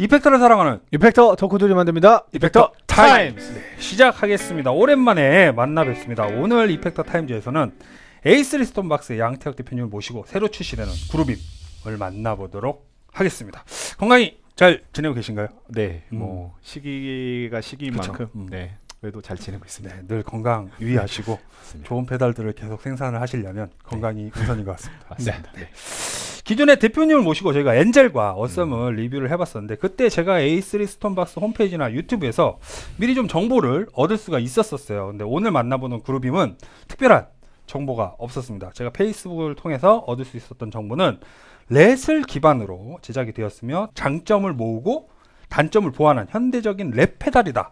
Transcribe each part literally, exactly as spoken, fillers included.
이펙터를 사랑하는 이펙터 덕후들이 만듭니다. 이펙터 타임스. 네, 시작하겠습니다. 오랜만에 만나 뵙습니다. 오늘 이펙터 타임즈에서는 에이쓰리 스톤박스의 양태혁 대표님을 모시고 새로 출시되는 그룹임을 만나보도록 하겠습니다. 건강히 잘 지내고 계신가요? 네, 음. 뭐 시기가 시기인 그쵸. 만큼 음. 네, 그래도 잘 지내고 있습니다. 네, 늘 건강 유의하시고 맞습니다. 좋은 페달들을 계속 생산을 하시려면 건강이 우선인 것 같습니다. 맞습니다. 네. 기존에 대표님을 모시고 저희가 엔젤과 어썸을 음. 리뷰를 해봤었는데 그때 제가 에이쓰리 스톤박스 홈페이지나 유튜브에서 미리 좀 정보를 얻을 수가 있었었어요. 근데 오늘 만나보는 그룹임은 특별한 정보가 없었습니다. 제가 페이스북을 통해서 얻을 수 있었던 정보는 렛을 기반으로 제작이 되었으며 장점을 모으고 단점을 보완한 현대적인 렛 페달이다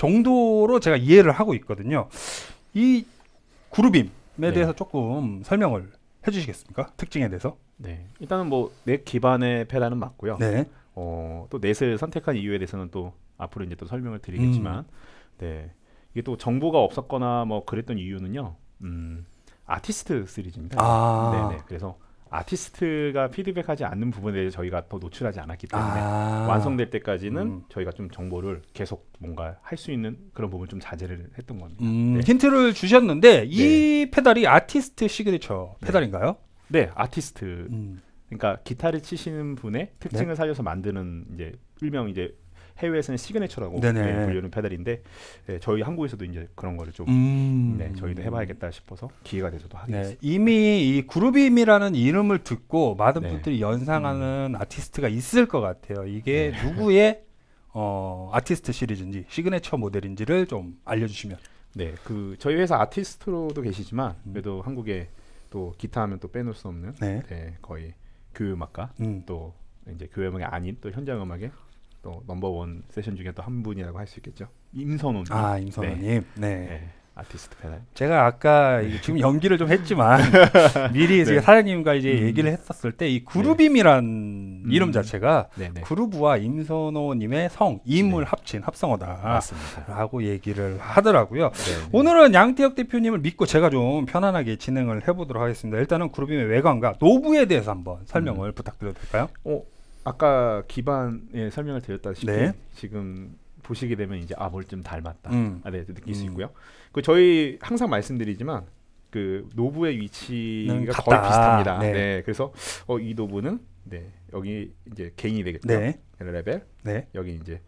정도로 제가 이해를 하고 있거든요. 이 그룹임에 네. 대해서 조금 설명을 해주시겠습니까? 특징에 대해서. 네, 일단은 뭐 넷 기반의 페달은 맞고요. 네. 어, 또 넷을 선택한 이유에 대해서는 또 앞으로 이제 또 설명을 드리겠지만, 음. 네, 이게 또 정보가 없었거나 뭐 그랬던 이유는요. 음, 아티스트 시리즈입니다. 아. 네네. 그래서 아티스트가 피드백하지 않는 부분에 대해서 저희가 더 노출하지 않았기 때문에 아. 완성될 때까지는 음. 저희가 좀 정보를 계속 뭔가 할 수 있는 그런 부분을 좀 자제를 했던 겁니다. 음, 네. 힌트를 주셨는데 이 네. 페달이 아티스트 시그니처 네. 페달인가요? 네, 아티스트. 음. 그러니까 기타를 치시는 분의 특징을 네? 살려서 만드는 이제 일명 이제 해외에서는 시그니처라고 네, 불리는 페달인데 네, 저희 한국에서도 이제 그런 거를 좀 음. 네, 저희도 해봐야겠다 싶어서 기회가 돼서도 하게 됐습니다. 네, 이미 이 그룹임이라는 이름을 듣고 많은 네. 분들이 연상하는 음. 아티스트가 있을 것 같아요. 이게 네. 누구의 어, 아티스트 시리즈인지 시그니처 모델인지를 좀 알려주시면. 네, 그 저희 회사 아티스트로도 계시지만 음. 그래도 한국에 또 기타 하면 또 빼놓을 수 없는 네. 네, 거의 교음악가 음. 또 이제 교음악이 아닌 또 현장 음악의 또 넘버원 세션 중에 또 한 분이라고 할 수 있겠죠. 임선호님. 아, 임선호님. 네. 네. 네. 아티스트 페달. 제가 아까 네. 지금 연기를 좀 했지만 미리 네. 사장님과 이제 음. 얘기를 했었을 때 이 그룹임이란 네. 이름 자체가 음. 그루브와 임선호님의 성, 임을 네. 합친 합성어다. 맞습니다. 라고 얘기를 하더라고요. 네. 오늘은 양태혁 대표님을 믿고 제가 좀 편안하게 진행을 해보도록 하겠습니다. 일단은 그룹임의 외관과 노브에 대해서 한번 설명을 음. 부탁드려도 될까요? 어, 아까 기반에 설명을 드렸다시피 네. 지금 보시게 되면 이제 아 뭘 좀 닮았다. 음. 아, 네, 느낄 음. 수 있고요. 그 저희 항상 말씀드리지만 그 노브의 위치가 같다. 거의 비슷합니다. 네. 네, 그래서 어, 이 노브는 네 여기 이제 개인이 되겠죠. 네. 레벨. 네. 여기 이제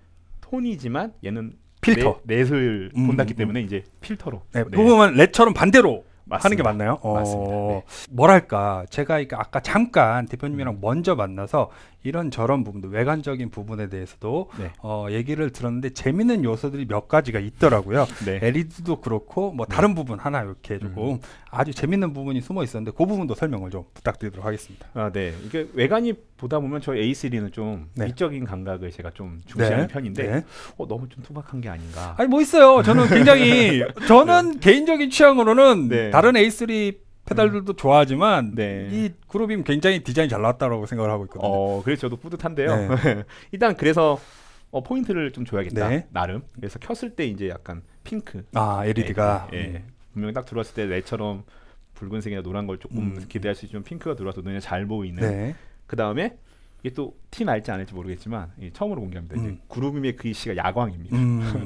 톤이지만 얘는 필터. 넷, 넷을 음, 본다기 음. 때문에 이제 필터로. 네. 네. 보면 렛처럼 반대로. 맞습니다. 하는 게 맞나요? 맞습니다. 어, 네. 뭐랄까 제가 아까 잠깐 대표님이랑 음. 먼저 만나서 이런 저런 부분도 외관적인 부분에 대해서도 네. 어, 얘기를 들었는데 재밌는 요소들이 몇 가지가 있더라고요. 네. 엘이디도 그렇고 뭐 네. 다른 부분 하나 이렇게 조금 음. 아주 재밌는 부분이 숨어 있었는데 그 부분도 설명을 좀 부탁드리도록 하겠습니다. 아, 네. 이게 외관이 보다 보면 저희 에이쓰리는 좀 네. 미적인 감각을 제가 좀 중시하는 네. 편인데 네. 어, 너무 좀 투박한 게 아닌가. 아니 뭐 있어요. 저는 굉장히 저는 네. 개인적인 취향으로는 네. 다른 에이쓰리 페달들도 음. 좋아하지만 네. 이 그룹임 굉장히 디자인 잘 나왔다고 생각을 하고 있거든요. 어, 그래서 저도 뿌듯한데요. 네. 일단 그래서 어, 포인트를 좀 줘야겠다. 네. 나름. 그래서 켰을 때 이제 약간 핑크. 아, 엘이디가. 예. 네. 네. 분명히 딱 들어왔을 때 랩처럼 붉은색이나 노란 걸 조금 음. 기대할 수 있지만 핑크가 들어와서 눈에 잘 보이는. 네. 그 다음에 이게 또 티 날지 않을지 모르겠지만 처음으로 공개합니다. 음. 이제 그룹임의 글씨가 야광입니다. 음.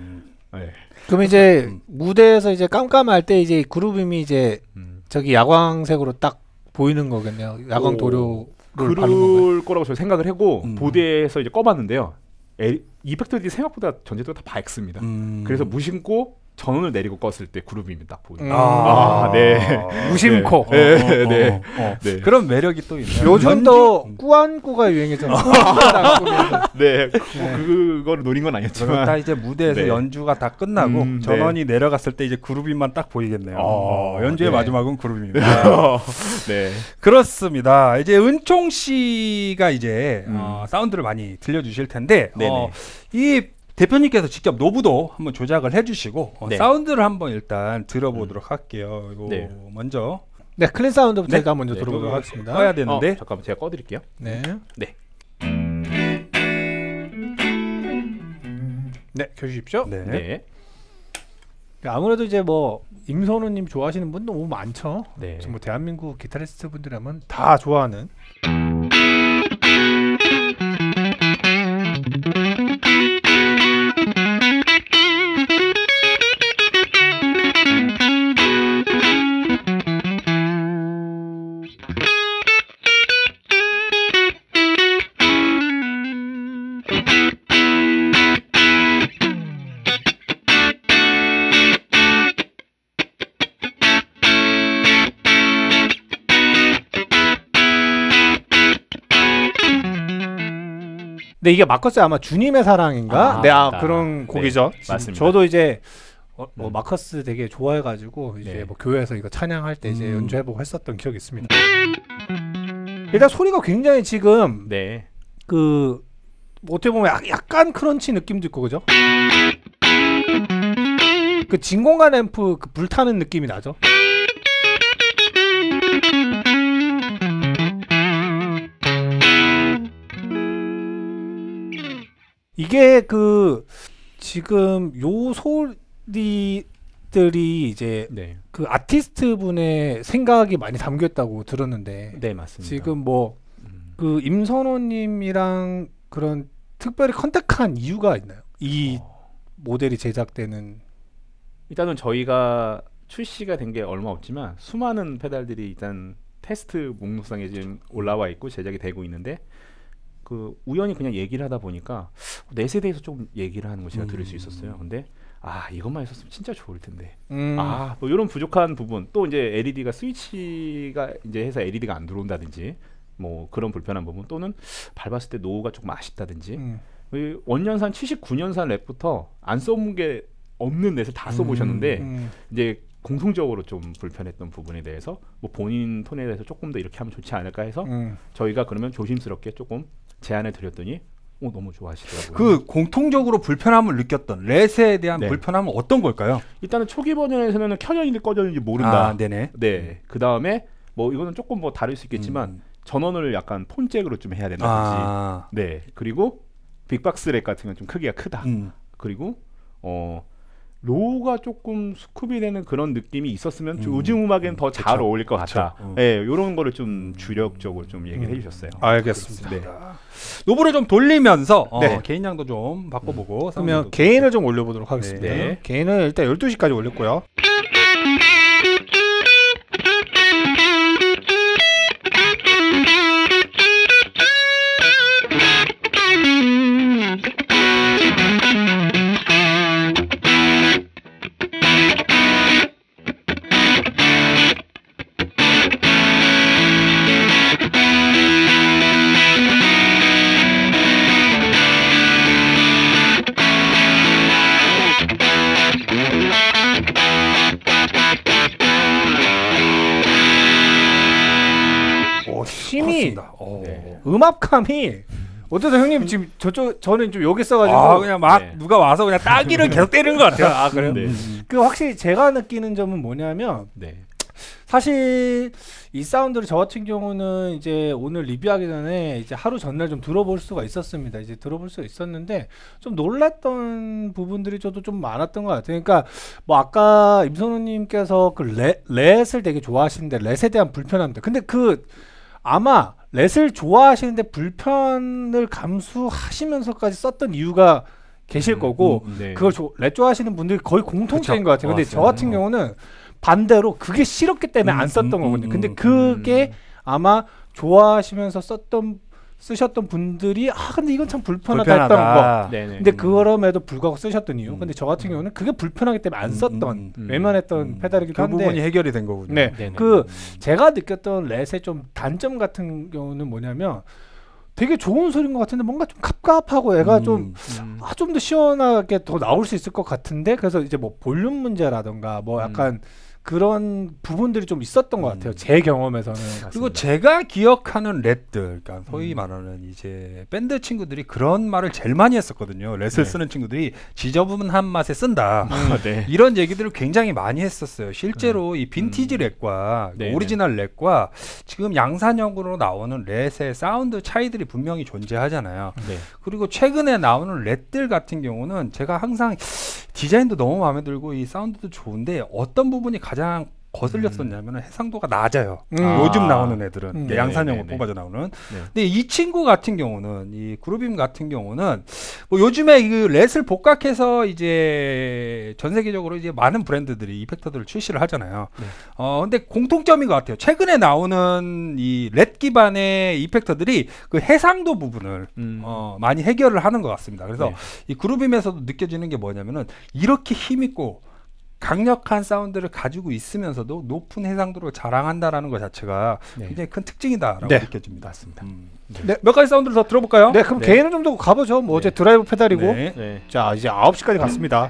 네. 네. 그럼 이제 음. 무대에서 이제 깜깜할 때 이제 그룹임이 이제 음. 저기 야광색으로 딱 보이는 거겠네요. 야광 도료를 바른 건가요? 거라고 저희 생각을 하고 음. 보드에서 이제 꺼봤는데요. 이펙터들이 생각보다 전체적으로 다 밝습니다. 음. 그래서 무심코 전원을 내리고 껐을 때 그룹임이 딱 보이는. 음. 아, 아, 네. 무심코. 네. 어, 네. 네. 어, 어. 네. 그런 매력이 또 있네요. 요즘 또 꾸안꾸가 유행했잖아요. 네. 그, 그거를 노린 건 아니었지만. 다 이제 무대에서 네. 연주가 다 끝나고 음, 전원이 네. 내려갔을 때 이제 그룹임만 딱 보이겠네요. 어, 어, 연주의 네. 마지막은 그룹임입니다. 네. 그렇습니다. 이제 은총 씨가 이제 음. 어, 사운드를 많이 들려주실 텐데 어, 이 대표님께서 직접 노브도 한번 조작을 해주시고 어, 네. 사운드를 한번 일단 들어보도록 음. 할게요. 이거 네. 먼저 네 클린 사운드부터 네. 제가 먼저 네. 들어보도록 하겠습니다. 꺼야 되는데 어, 잠깐만 제가 꺼드릴게요. 네. 네. 네, 켜주십시오. 네. 네. 아무래도 이제 뭐 임선호님 좋아하시는 분 너무 많죠. 네. 뭐 대한민국 기타리스트 분들이라면 다 좋아하는. 근데 이게 마커스 아마 주님의 사랑인가? 아, 네, 아, 맞다. 그런 곡이죠. 네, 맞습니다. 저도 이제 어, 뭐 음. 마커스 되게 좋아해가지고 이제 네. 뭐 교회에서 이거 찬양할 때 이제 음. 연주해보고 했었던 기억이 있습니다. 일단 소리가 굉장히 지금 네. 그 뭐 어떻게 보면 약, 약간 크런치 느낌도 있고 그죠? 그 진공관 앰프 그 불타는 느낌이 나죠. 이게 그 지금 요 소리들이 이제 네. 그 아티스트 분의 생각이 많이 담겨 있다고 들었는데 네, 맞습니다. 지금 뭐 그 음. 임선호님이랑 그런 특별히 컨택한 이유가 있나요? 이 어. 모델이 제작되는 일단은 저희가 출시가 된 게 얼마 없지만 수많은 페달들이 일단 테스트 목록상에 지금 올라와 있고 제작이 되고 있는데 그 우연히 그냥 얘기를 하다 보니까 넷에 대해서 좀 얘기를 하는 거 제가 음. 들을 수 있었어요. 근데 아 이것만 있었으면 진짜 좋을 텐데 음. 아 뭐 이런 부족한 부분 또 이제 엘이디가 스위치가 이제 해서 엘이디가 안 들어온다든지 뭐 그런 불편한 부분 또는 밟았을 때 노후가 조금 아쉽다든지 음. 이 원년산 칠십구 년산 랩부터 안 써본 게 없는 넷을 다 써보셨는데 음. 이제 공통적으로 좀 불편했던 부분에 대해서 뭐 본인 톤에 대해서 조금 더 이렇게 하면 좋지 않을까 해서 음. 저희가 그러면 조심스럽게 조금 제안을 드렸더니 오, 너무 좋아하시더라고요. 그 공통적으로 불편함을 느꼈던 렛에 대한 네. 불편함은 어떤 걸까요? 일단은 초기 버전에서는 켜져 있는지 꺼져 있는지 모른다. 아, 네네. 네. 그 다음에 뭐 이거는 조금 뭐 다를 수 있겠지만 음. 전원을 약간 폰잭으로 좀 해야 된다든지. 아, 네. 그리고 빅박스 랩 같은 건 좀 크기가 크다. 음. 그리고 어 로우가 조금 수kup이 되는 그런 느낌이 있었으면 좀 음. 요즘 음악엔 더 잘 그쵸. 어울릴 것 같다. 그쵸. 음. 네, 이런 거를 좀 주력적으로 좀 얘기를 음. 해주셨어요. 알겠습니다. 네. 노브를 좀 돌리면서 어, 네. 개인량도 좀 바꿔보고 그러면 사운드도 개인을 좀 올려보도록 하겠습니다. 네. 개인은 일단 열두 시까지 올렸고요. 오, 힘이 컸습니다. 어. 네. 음압감이 어떠세요 형님 지금 저쪽 저는 좀 여기 있어가지고 아 그냥 막 네. 누가 와서 그냥 따기를 계속 때리는 것 같아요. 아 그래요? 네. 그 확실히 제가 느끼는 점은 뭐냐면 네. 사실 이 사운드를 저 같은 경우는 이제 오늘 리뷰하기 전에 이제 하루 전날 좀 들어볼 수가 있었습니다. 이제 들어볼 수가 있었는데 좀 놀랐던 부분들이 저도 좀 많았던 것 같아요. 그러니까 뭐 아까 임선우님께서 그 레, 렛을 되게 좋아하시는데 렛에 대한 불편함들. 근데 그 아마 렛을 좋아하시는데 불편을 감수하시면서까지 썼던 이유가 계실 음, 거고 음, 네. 그걸 조, 렛 좋아하시는 분들이 거의 공통적인 그쵸. 것 같아요. 근데 맞아요. 저 같은 어. 경우는 반대로 그게 싫었기 때문에 음, 안 썼던 음, 거거든요. 음, 근데 음, 그게 아마 좋아하시면서 썼던 쓰셨던 분들이 아 근데 이건 참 불편하다, 했던 거. 불편하다. 네네. 근데 그럼에도 불구하고 쓰셨던 이유. 음. 근데 저 같은 경우는 그게 불편하기 때문에 안 음, 썼던 음, 음. 외면했던 음. 페달이기도 그 한데 부분이 해결이 된 거군요. 네. 네네. 그 제가 느꼈던 렛의 좀 단점 같은 경우는 뭐냐면 되게 좋은 소리인 것 같은데 뭔가 좀 갑갑하고 애가 음. 좀 음. 아, 좀 더 시원하게 더 나올 수 있을 것 같은데 그래서 이제 뭐 볼륨 문제라던가 뭐 약간 그런 부분들이 좀 있었던 것 음. 같아요. 제 경험에서는. 그리고 맞습니다. 제가 기억하는 랩들, 그러니까 소위 음. 말하는 이제 밴드 친구들이 그런 말을 제일 많이 했었거든요. 렛을 네. 쓰는 친구들이 지저분한 맛에 쓴다. 아, 네. 이런 얘기들을 굉장히 많이 했었어요. 실제로 이 빈티지 음. 렛과 네네. 오리지널 렛과 지금 양산형으로 나오는 렛의 사운드 차이들이 분명히 존재하잖아요. 네. 그리고 최근에 나오는 렛들 같은 경우는 제가 항상 디자인도 너무 마음에 들고 이 사운드도 좋은데 어떤 부분이 가장 거슬렸었냐면 해상도가 낮아요. 음. 요즘 아. 나오는 애들은 음. 네, 양산형으로 네네네. 뽑아져 나오는. 네. 근데 이 친구 같은 경우는 이 그루빔 같은 경우는 뭐 요즘에 그 렛을 복각해서 이제 전 세계적으로 이제 많은 브랜드들이 이펙터들을 출시를 하잖아요. 네. 어 근데 공통점인 것 같아요. 최근에 나오는 이 렛 기반의 이펙터들이 그 해상도 부분을 음. 어 많이 해결을 하는 것 같습니다. 그래서 네. 이 그루빔에서도 느껴지는 게 뭐냐면은 이렇게 힘 있고 강력한 사운드를 가지고 있으면서도 높은 해상도를 자랑한다라는 것 자체가 네. 굉장히 큰 특징이다라고 네. 느껴집니다. 맞습니다. 음. 네. 몇 가지 사운드를 더 들어볼까요? 네, 그럼 네. 개인은 좀 더 가보죠. 뭐 어제 네. 드라이브 페달이고. 네. 네. 자, 이제 아홉 시까지 갔습니다.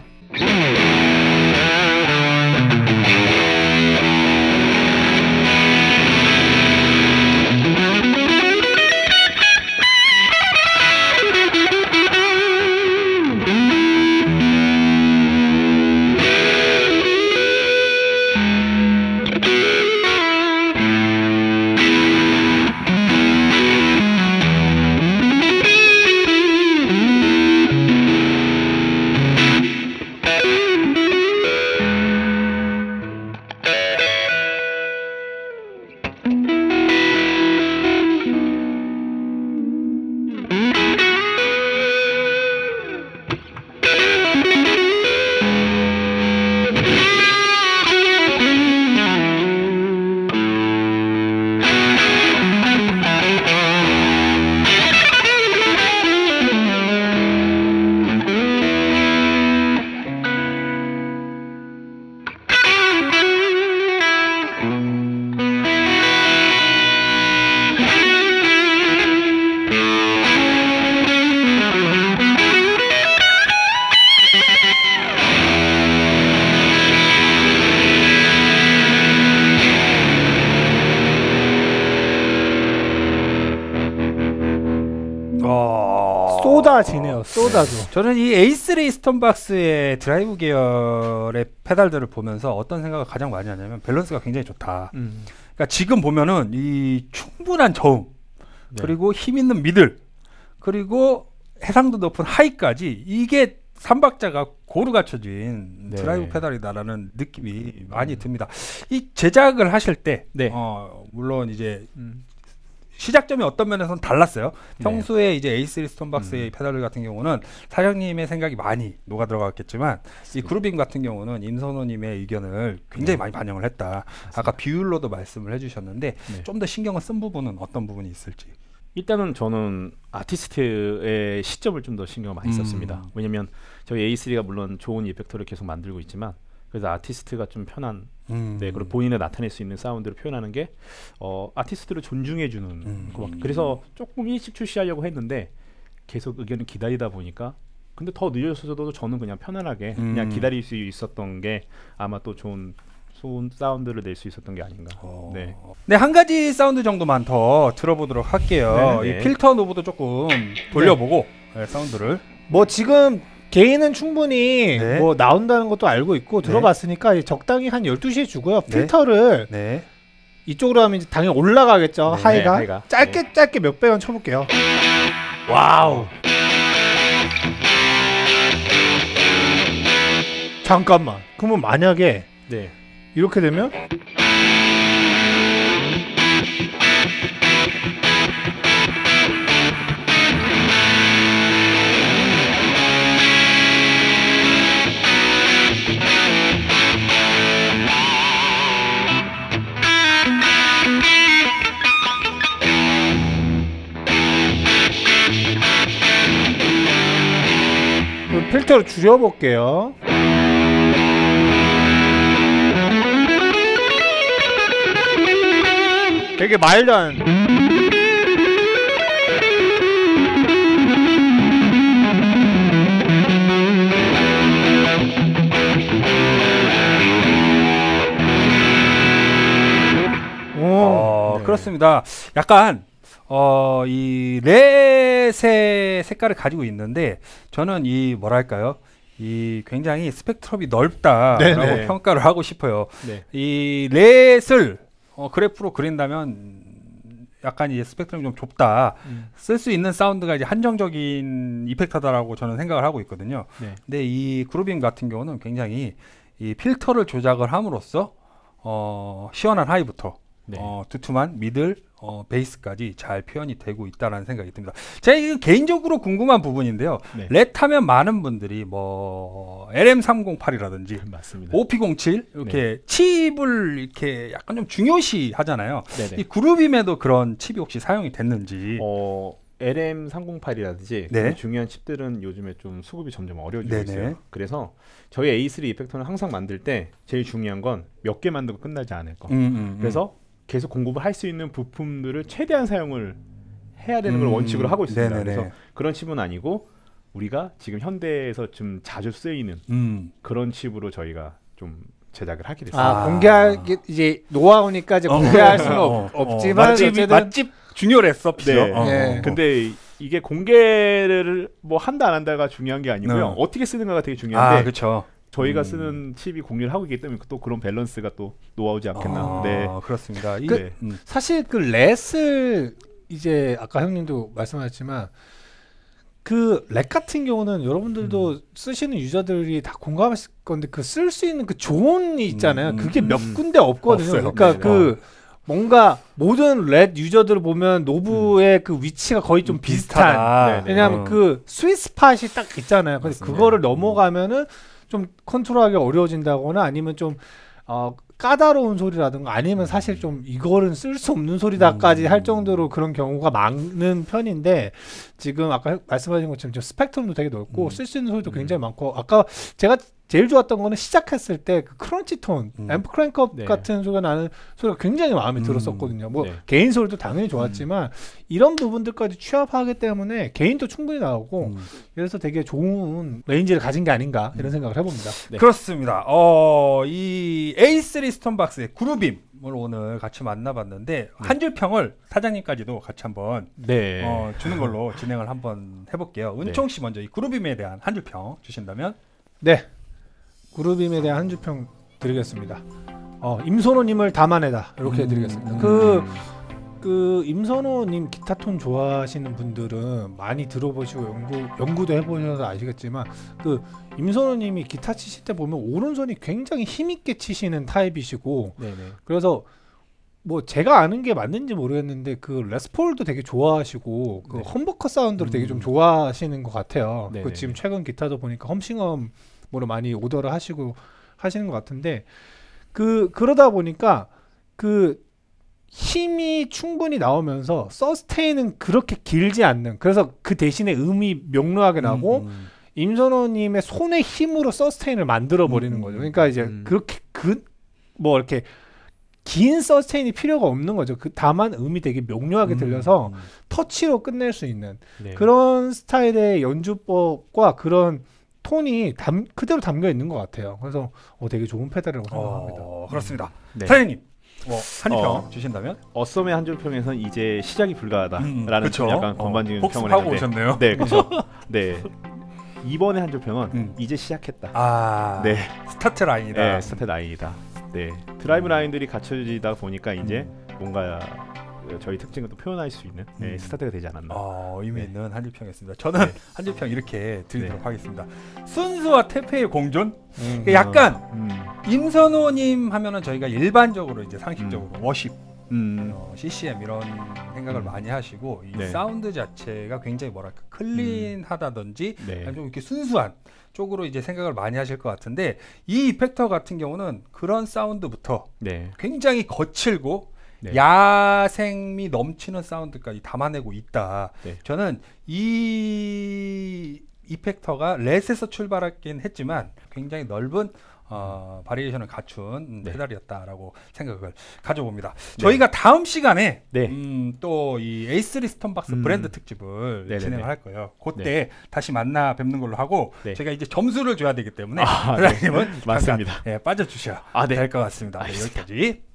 어... 쏟아지네요. 쏟아져. 저는 이 에이 쓰리 스톤박스의 드라이브 계열의 페달들을 보면서 어떤 생각을 가장 많이 하냐면 밸런스가 굉장히 좋다. 음. 그러니까 지금 보면은 이 충분한 저음 네. 그리고 힘 있는 미들 그리고 해상도 높은 하이까지 이게 삼박자가 고루 갖춰진 네. 드라이브 페달이다라는 느낌이 많이 듭니다. 이 제작을 하실 때 네. 어, 물론 이제 음. 시작점이 어떤 면에서는 달랐어요. 네. 평소에 이제 에이 쓰리 스톤박스의 음. 페달들 같은 경우는 사장님의 생각이 많이 녹아 들어갔겠지만 이 그루빙 같은 경우는 임선호님의 의견을 굉장히 네. 많이 반영을 했다. 아까 비율로도 말씀을 해주셨는데 네. 좀 더 신경을 쓴 부분은 어떤 부분이 있을지. 일단은 저는 아티스트의 시점을 좀 더 신경을 많이 음. 썼습니다. 왜냐면 저희 에이 쓰리가 물론 좋은 이펙터를 계속 만들고 있지만 그래서 아티스트가 좀 편한 음. 네, 그리고 본인을 나타낼 수 있는 사운드를 표현하는 게 어, 아티스트를 존중해주는 음. 것 같아요. 그래서 조금 일찍 출시하려고 했는데 계속 의견을 기다리다 보니까 근데 더 늦어서도 저는 그냥 편안하게 음. 그냥 기다릴 수 있었던 게 아마 또 좋은 좋은 사운드를 낼 수 있었던 게 아닌가. 어. 네. 네, 한 가지 사운드 정도만 더 들어보도록 할게요. 네, 이 네. 필터 노브도 조금 돌려보고 네, 사운드를. 뭐 지금 개인은 충분히 네. 뭐 나온다는 것도 알고 있고 네. 들어봤으니까 적당히 한 열두 시에 주고요. 네. 필터를 네. 이쪽으로 하면 이제 당연히 올라가겠죠. 네, 하이가. 네, 하이가. 짧게 네. 짧게 몇 배원 쳐볼게요. 와우. 잠깐만. 그러면 만약에 네. 이렇게 되면 그 필터를 줄여볼게요. 되게 마일드한 오, 어, 네. 그렇습니다. 약간 어, 이 렛의 색깔을 가지고 있는데 저는 이 뭐랄까요? 이 굉장히 스펙트럼이 넓다라고 네네. 평가를 하고 싶어요. 네. 이 렛을 어, 그래프로 그린다면 약간 이제 스펙트럼이 좀 좁다. 음. 쓸 수 있는 사운드가 이제 한정적인 이펙터다라고 저는 생각을 하고 있거든요. 네. 근데 이 그루빙 같은 경우는 굉장히 이 필터를 조작을 함으로써 어, 시원한 하이부터 네. 어, 두툼한 미들, 어, 베이스까지 잘 표현이 되고 있다는 생각이 듭니다. 제가 이거 개인적으로 궁금한 부분인데요. 네. 렛 하면 많은 분들이 뭐 엘엠 삼공팔이라든지 맞습니다. 오피0칠 이렇게 칩을 이렇게 약간 좀 중요시 하잖아요. 네네. 이 그루빔에도 그런 칩이 혹시 사용이 됐는지. 어, 엘엠 삼공팔이라든지 네. 중요한 칩들은 요즘에 좀 수급이 점점 어려워지고 네네. 있어요. 그래서 저희 에이 쓰리 이펙터는 항상 만들 때 제일 중요한 건 몇 개 만들고 끝나지 않을 거. 음, 음, 그래서 계속 공급을 할 수 있는 부품들을 최대한 사용을 해야 되는 걸 음, 원칙으로 하고 있습니다. 네네네. 그래서 그런 칩은 아니고 우리가 지금 현대에서 좀 자주 쓰이는 음. 그런 칩으로 저희가 좀 제작을 하게 됐어요. 아, 아. 공개하기 이제 노하우니까 이제 어. 공개할 수는 어, 없, 어, 없지만 맛집, 어쨌든 맛집 주니어 레서피죠. 네. 어, 네. 어. 근데 이게 공개를 뭐 한다 안 한다가 중요한 게 아니고요. 네. 어떻게 쓰는가가 되게 중요한데 아, 그렇죠. 저희가 음. 쓰는 칩이 공개를 하고 있기 때문에 또 그런 밸런스가 또 노하우지 않겠나. 아, 네. 그렇습니다. 이- 그- 음. 사실 그 렛을 이제 아까 형님도 말씀하셨지만 그 렛 같은 경우는 여러분들도 음. 쓰시는 유저들이 다 공감하실 건데 그 쓸 수 있는 그 조언이 있잖아요. 음, 그게 음. 몇 군데 없거든요. 없어요. 그러니까 네네. 그 뭔가 모든 렛 유저들을 보면 노브의 음. 그 위치가 거의 좀 비슷한. 비슷하다. 네네. 왜냐하면 어. 그 스윗 스팟이 딱 있잖아요. 근데 맞습니다. 그거를 넘어가면은 좀 컨트롤하기 어려워진다거나 아니면 좀 어, 까다로운 소리라든가 아니면 사실 좀 이거는 쓸 수 없는 소리다까지 음. 할 정도로 그런 경우가 많은 편인데 지금 아까 말씀하신 것처럼 좀 스펙트럼도 되게 넓고 음. 쓸 수 있는 소리도 음. 굉장히 많고 아까 제가 제일 좋았던 거는 시작했을 때 그 크런치 톤, 음. 앰프 크랭크업 네. 같은 소리가 나는 소리가 굉장히 마음에 음. 들었었거든요. 뭐 네. 개인 소리도 당연히 좋았지만 이런 부분들까지 취합하기 때문에 개인도 충분히 나오고 음. 그래서 되게 좋은 레인지를 가진 게 아닌가 이런 생각을 해봅니다. 네. 그렇습니다. 어, 이 에이 쓰리 스톤박스의 그루빔을 오늘 같이 만나봤는데 한 줄 평을 사장님까지도 같이 한번 네. 어, 주는 걸로 진행을 한번 해볼게요. 은총 씨 먼저 이 그루빔에 대한 한 줄 평 주신다면? 네, 그루빔에 대한 한 줄평 드리겠습니다. 어, 임선호님을 담아내다 이렇게 음. 드리겠습니다. 그 그 임선호님 기타 톤 좋아하시는 분들은 많이 들어보시고 연구 연구도 해보셔서 아시겠지만 그 임선호님이 기타 치실 때 보면 오른손이 굉장히 힘있게 치시는 타입이시고 네네. 그래서 뭐 제가 아는 게 맞는지 모르겠는데 그 레스폴도 되게 좋아하시고 그 네. 험버커 사운드를 되게 좀 음. 좋아하시는 것 같아요. 네네. 그 지금 최근 기타도 보니까 험싱엄으로 많이 오더를 하시고 하시는 것 같은데 그 그러다 보니까 그 힘이 충분히 나오면서 서스테인은 그렇게 길지 않는 그래서 그 대신에 음이 명료하게 나고 음, 임선호님의 손의 힘으로 서스테인을 만들어 버리는 음, 거죠. 그러니까 이제 음. 그렇게 그 뭐 이렇게 긴 서스테인이 필요가 없는 거죠. 그 다만 음이 되게 명료하게 음, 들려서 음. 터치로 끝낼 수 있는 네. 그런 스타일의 연주법과 그런 톤이 담, 그대로 담겨 있는 것 같아요. 그래서 어, 되게 좋은 페달이라고 생각합니다. 어, 그렇습니다. 네. 사장님, 뭐 한 줄 평 어. 주신다면? 어썸의 한 줄 평에서는 이제 시작이 불가하다라는 음, 그쵸. 약간 건반지는 어, 평을 복습하고 했는데 오셨네요. 네, 그렇죠. 네. 이번에 한 줄 평은 음. 이제 시작했다. 아, 네. 스타트 라인이다. 네, 스타트 라인이다. 네. 드라이브 라인들이 갖춰지다 보니까 이제 뭔가 저희 특징을 또 표현할 수 있는 네, 음. 스타트가 되지 않았나. 어, 의미 네. 있는 한 줄 평이었습니다. 저는 네. 한 줄 평 이렇게 드리도록 네. 하겠습니다. 순수와 태페의 공존? 음. 약간 음. 임선호님 하면은 저희가 일반적으로 이제 상식적으로 워십, 음. 어, 씨씨엠 이런 생각을 음. 많이 하시고 이 네. 사운드 자체가 굉장히 뭐랄까 클린하다든지 네. 아니면 좀 이렇게 순수한 쪽으로 이제 생각을 많이 하실 것 같은데 이 이펙터 같은 경우는 그런 사운드부터 네. 굉장히 거칠고 네. 야생미 넘치는 사운드까지 담아내고 있다. 네. 저는 이 이펙터가 렛에서 출발하긴 했지만 굉장히 넓은 어, 바리에이션을 갖춘 네. 페달이었다라고 생각을 가져봅니다. 네. 저희가 다음 시간에 네. 음, 또 이 에이 쓰리 스톤박스 음. 브랜드 특집을 네네네. 진행을 할 거예요. 그때 다시 만나 뵙는 걸로 하고 네. 제가 이제 점수를 줘야 되기 때문에 아, 네. 회장님은 맞습니다. 예, 빠져주셔야 아, 네. 될 것 같습니다. 네, 알겠습니다. 여기까지.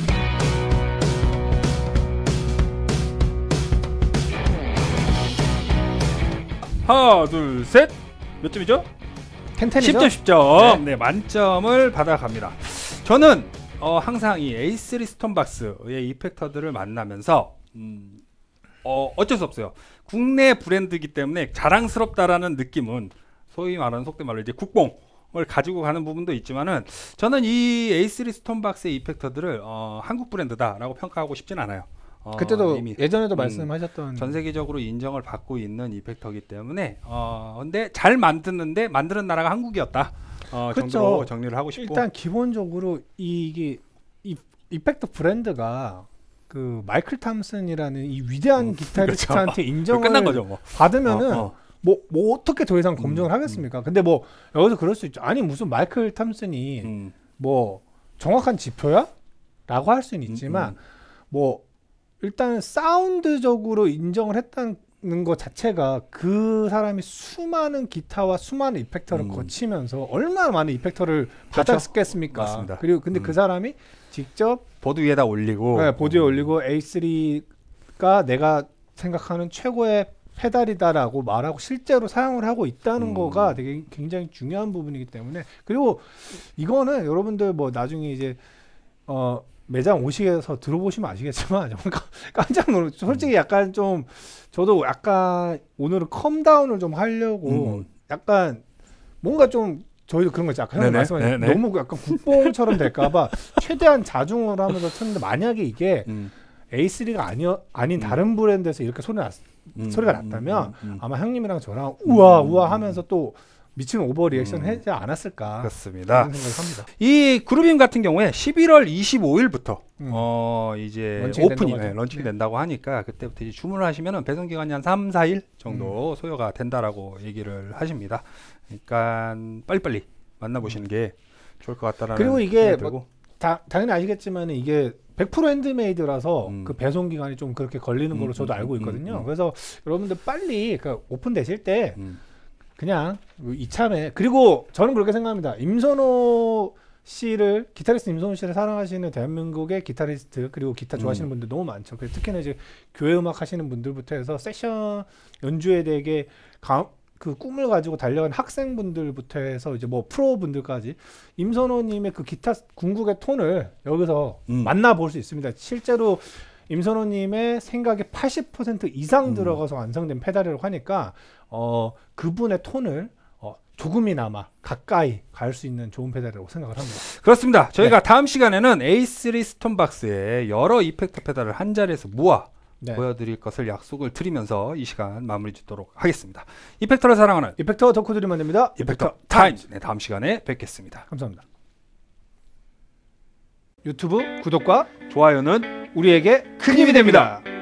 하나, 둘, 셋. 몇 점이죠? 텐텐이죠? 십 점, 십 점. 네, 만점을 받아갑니다. 저는 어, 항상 이 에이 쓰리 스톤박스의 이펙터들을 만나면서 음, 어, 어쩔 수 없어요. 국내 브랜드이기 때문에 자랑스럽다라는 느낌은 소위 말하는 속된 말로 이제 국뽕을 가지고 가는 부분도 있지만은 저는 이 에이 쓰리 스톤박스의 이펙터들을 어, 한국 브랜드다라고 평가하고 싶진 않아요. 어, 그때도 이미 예전에도 음, 말씀하셨던 전 세계적으로 인정을 받고 있는 이펙터이기 때문에 어 근데 잘 만드는데 만드는 나라가 한국이었다. 어 그쵸. 정도로 정리를 하고 싶고 일단 기본적으로 이- 이게 이 이펙터 브랜드가 그 마이클 탐슨이라는 이 위대한 음, 기타리스트한테 그렇죠. 인정을 끝난 거죠, 뭐. 받으면은 어, 어. 뭐, 뭐 어떻게 더 이상 검증을 음, 하겠습니까? 근데 뭐 여기서 그럴 수 있죠. 아니 무슨 마이클 탐슨이 음. 뭐 정확한 지표야? 라고 할 수는 있지만 음, 음. 뭐 일단 사운드적으로 인정을 했다는 것 자체가 그 사람이 수많은 기타와 수많은 이펙터를 음. 거치면서 얼마나 많은 이펙터를 그렇죠. 받았겠습니까? 맞습니다. 그리고 근데 음. 그 사람이 직접 보드 위에다 올리고 네, 보드에 음. 올리고 에이 쓰리가 내가 생각하는 최고의 페달이다라고 말하고 실제로 사용을 하고 있다는 음. 거가 되게 굉장히 중요한 부분이기 때문에 그리고 이거는 여러분들 뭐 나중에 이제 어 매장 오시게서 들어보시면 아시겠지만 정말 깜짝 놀랐 솔직히 약간 좀 저도 약간 오늘은 컴다운을 좀 하려고 음. 약간 뭔가 좀 저희도 그런 거 있죠. 아까 형님 네네, 말씀하신 네네. 너무 약간 국뽕처럼 될까봐 최대한 자중을 하면서 쳤는데 만약에 이게 음. 에이 쓰리가 아니어, 아닌 음. 다른 브랜드에서 이렇게 소리 났, 음. 소리가 났다면 음. 음. 아마 형님이랑 저랑 우와 음. 우와 하면서 또 미친 오버 리액션 음. 하지 않았을까 그렇습니다. 그런 생각을 합니다. 이 그루빔 같은 경우에 십일월 이십오일부터 음. 어 이제 런칭이 오픈이 된다고 네, 하죠. 런칭이 네. 된다고 하니까 그때부터 이제 주문을 하시면은 배송 기간이 한 삼, 사일 정도 음. 소요가 된다라고 얘기를 하십니다. 그러니까 빨리빨리 만나보시는 게 좋을 것 같다라는 그리고 이게 생각이 뭐 들고. 다, 당연히 아시겠지만 이게 백 퍼센트 핸드메이드라서 음. 그 배송 기간이 좀 그렇게 걸리는 걸로 음, 저도 음, 알고 음, 있거든요. 음, 음. 그래서 여러분들 빨리 그 오픈되실 때 음. 그냥 이참에 그리고 저는 그렇게 생각합니다. 임선호 씨를 기타리스트 임선호 씨를 사랑하시는 대한민국의 기타리스트 그리고 기타 좋아하시는 음. 분들 너무 많죠. 그래서 특히나 이제 교회 음악 하시는 분들부터 해서 세션 연주에 되게 가, 그 꿈을 가지고 달려간 학생분들부터 해서 이제 뭐 프로 분들까지 임선호님의 그 기타 궁극의 톤을 여기서 음. 만나볼 수 있습니다. 실제로 임선호님의 생각에 팔십 퍼센트 이상 음. 들어가서 완성된 페달이라고 하니까 어 그분의 톤을 어 조금이나마 가까이 갈 수 있는 좋은 페달이라고 생각을 합니다. 그렇습니다. 저희가 네. 다음 시간에는 에이 쓰리 스톤박스의 여러 이펙터 페달을 한 자리에서 모아 네. 보여드릴 것을 약속을 드리면서 이 시간 마무리 짓도록 하겠습니다. 이펙터를 사랑하는 이펙터 덕후들이 만듭니다. 이펙터 타임즈. 네, 다음 시간에 뵙겠습니다. 감사합니다. 유튜브 구독과 좋아요는 우리에게 큰 힘이 됩니다.